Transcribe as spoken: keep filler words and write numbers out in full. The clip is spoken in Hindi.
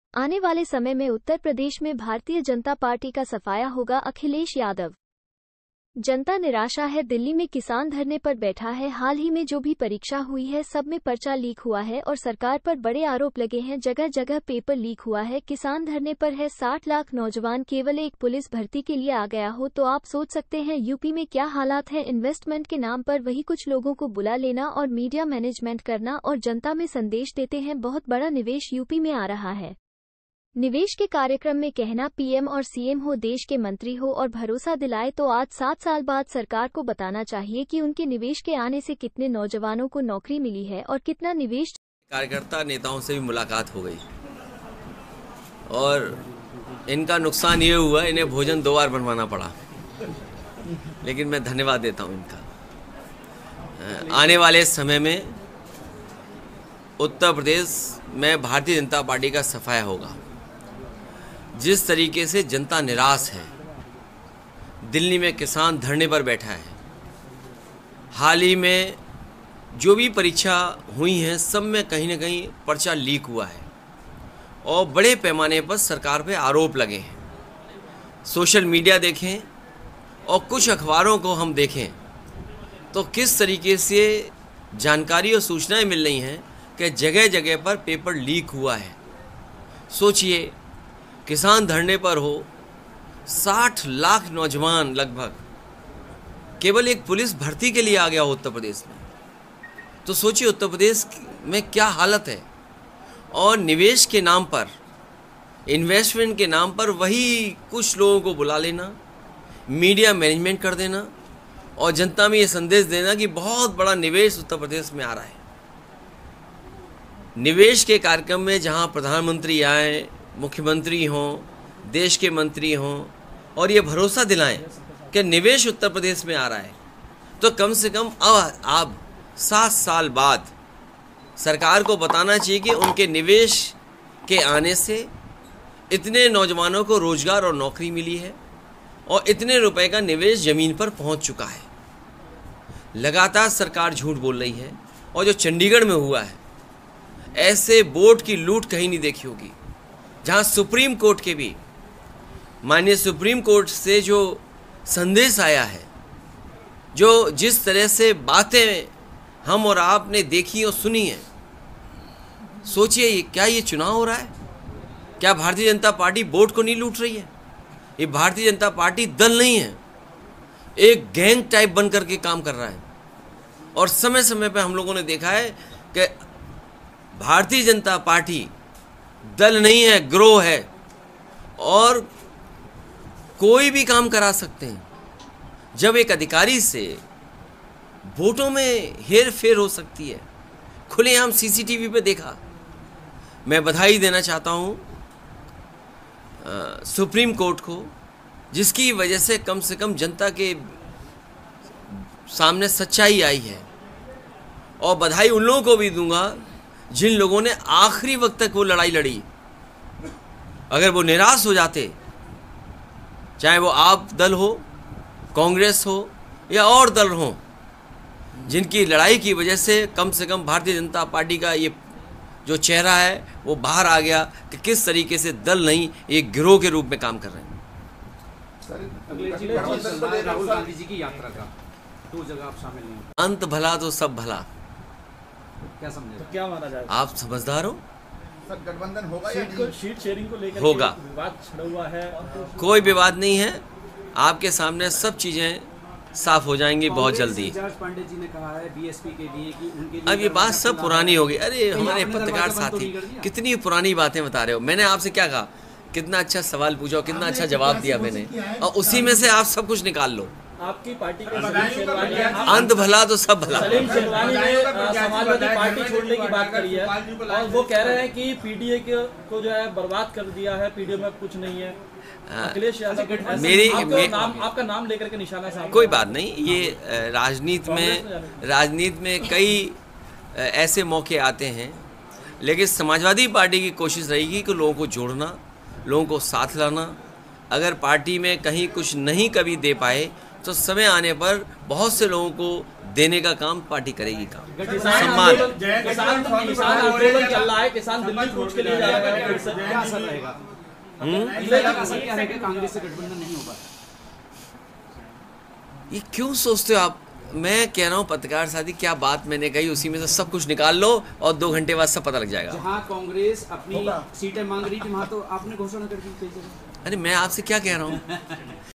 आने वाले समय में उत्तर प्रदेश में भारतीय जनता पार्टी का सफाया होगा, अखिलेश यादव। जनता निराशा है, दिल्ली में किसान धरने पर बैठा है। हाल ही में जो भी परीक्षा हुई है सब में पर्चा लीक हुआ है और सरकार पर बड़े आरोप लगे हैं। जगह जगह पेपर लीक हुआ है। किसान धरने पर है। साठ लाख नौजवान केवल एक पुलिस भर्ती के लिए आ गया हो तो आप सोच सकते हैं यूपी में क्या हालात हैं। इन्वेस्टमेंट के नाम पर वही कुछ लोगों को बुला लेना और मीडिया मैनेजमेंट करना और जनता में संदेश देते हैं बहुत बड़ा निवेश यूपी में आ रहा है। निवेश के कार्यक्रम में कहना पीएम और सीएम हो, देश के मंत्री हो और भरोसा दिलाए तो आज सात साल बाद सरकार को बताना चाहिए कि उनके निवेश के आने से कितने नौजवानों को नौकरी मिली है और कितना निवेश। कार्यकर्ता नेताओं से भी मुलाकात हो गई और इनका नुकसान ये हुआ, इन्हें भोजन दो बार बनवाना पड़ा, लेकिन मैं धन्यवाद देता हूँ इनका। आने वाले समय में उत्तर प्रदेश में भारतीय जनता पार्टी का सफाया होगा। जिस तरीके से जनता निराश है, दिल्ली में किसान धरने पर बैठा है, हाल ही में जो भी परीक्षा हुई हैं सब में कहीं ना कहीं पर्चा लीक हुआ है और बड़े पैमाने पर सरकार पे आरोप लगे हैं। सोशल मीडिया देखें और कुछ अखबारों को हम देखें तो किस तरीके से जानकारी और सूचनाएं मिल रही हैं कि जगह जगह पर पेपर लीक हुआ है। सोचिए, किसान धरने पर हो, साठ लाख नौजवान लगभग केवल एक पुलिस भर्ती के लिए आ गया हो उत्तर प्रदेश में, तो सोचिए उत्तर प्रदेश में क्या हालत है। और निवेश के नाम पर, इन्वेस्टमेंट के नाम पर वही कुछ लोगों को बुला लेना, मीडिया मैनेजमेंट कर देना और जनता में ये संदेश देना कि बहुत बड़ा निवेश उत्तर प्रदेश में आ रहा है। निवेश के कार्यक्रम में जहां प्रधानमंत्री आए, मुख्यमंत्री हों, देश के मंत्री हों और ये भरोसा दिलाएं कि निवेश उत्तर प्रदेश में आ रहा है, तो कम से कम अब आप सात साल बाद सरकार को बताना चाहिए कि उनके निवेश के आने से इतने नौजवानों को रोजगार और नौकरी मिली है और इतने रुपए का निवेश ज़मीन पर पहुंच चुका है। लगातार सरकार झूठ बोल रही है और जो चंडीगढ़ में हुआ है, ऐसे बोर्ड की लूट कहीं नहीं देखी होगी, जहां सुप्रीम कोर्ट के भी माननीय सुप्रीम कोर्ट से जो संदेश आया है, जो जिस तरह से बातें हम और आपने देखी और सुनी हैं, सोचिए क्या ये चुनाव हो रहा है? क्या भारतीय जनता पार्टी बोर्ड को नहीं लूट रही है? ये भारतीय जनता पार्टी दल नहीं है, एक गैंग टाइप बन करके काम कर रहा है। और समय समय पर हम लोगों ने देखा है कि भारतीय जनता पार्टी दल नहीं है, ग्रोह है और कोई भी काम करा सकते हैं। जब एक अधिकारी से वोटों में हेर फेर हो सकती है, खुलेआम सीसीटीवी पे देखा। मैं बधाई देना चाहता हूं सुप्रीम कोर्ट को, जिसकी वजह से कम से कम जनता के सामने सच्चाई आई है। और बधाई उन लोगों को भी दूंगा जिन लोगों ने आखिरी वक्त तक वो लड़ाई लड़ी। अगर वो निराश हो जाते, चाहे वो आप दल हो, कांग्रेस हो या और दल हो, जिनकी लड़ाई की वजह से कम से कम भारतीय जनता पार्टी का ये जो चेहरा है वो बाहर आ गया कि किस तरीके से दल नहीं, एक गिरोह के रूप में काम कर रहे हैं। राहुल गांधी जी की यात्रा का दो जगह आप शामिल नहीं हो। अंत भला तो सब भला, क्या समझे? तो क्या माना जाए? आप समझदार हो। सर, गठबंधन होगा या नहीं? शीट शेयरिंग को लेकर होगा, विवाद छिड़ा हुआ है। कोई विवाद नहीं है, आपके सामने सब चीजें साफ हो जाएंगी बहुत जल्दी। पांडे जी ने कहा है बीएसपी के लिए कि उनके लिए अब ये बात सब पुरानी हो गई। अरे हमारे पत्रकार साथी कितनी पुरानी बातें बता रहे हो। मैंने आपसे क्या कहा, कितना अच्छा सवाल पूछा और कितना अच्छा जवाब दिया मैंने, और उसी में से आप सब कुछ निकाल लो। आपकी पार्टी के सलीम शेरवानी अंत भला तो सब भला। सलीम शेरवानी ने समाजवादी पार्टी छोड़ने की बात करी है और वो कह रहे हैं कि पीडीए को जो है बर्बाद कर दिया है, पीडीए में कुछ नहीं है। अखिलेश यादव मेरी नाम, आपका नाम लेकर के निशाना साहब। कोई बात नहीं, ये राजनीति में राजनीति में कई ऐसे मौके आते हैं, लेकिन समाजवादी पार्टी की कोशिश रहेगी कि लोगों को जोड़ना, लोगों को साथ लाना। अगर पार्टी में कहीं कुछ नहीं कभी दे पाए तो समय आने पर बहुत से लोगों को देने का काम पार्टी करेगी काम। किसान सम्मान। आंदोलन किसान किसान आंदोलन चल रहा है, किसान दिल्ली कूच के लिए जा रहा है, फिर से क्या असर रहेगा? हम्म इसका असर क्या रहेगा? कांग्रेस से गठबंधन नहीं होगा। ये क्यों सोचते हो आप? मैं कह रहा हूँ पत्रकार साथी, क्या बात मैंने कही उसी में से सब कुछ निकाल लो और दो घंटे बाद सब पता लग जाएगा। जहां कांग्रेस अपनी सीटें मांग रही थी वहां तो आपने घोषणा कर दी कई जगह। अरे मैं आपसे क्या कह रहा हूँ?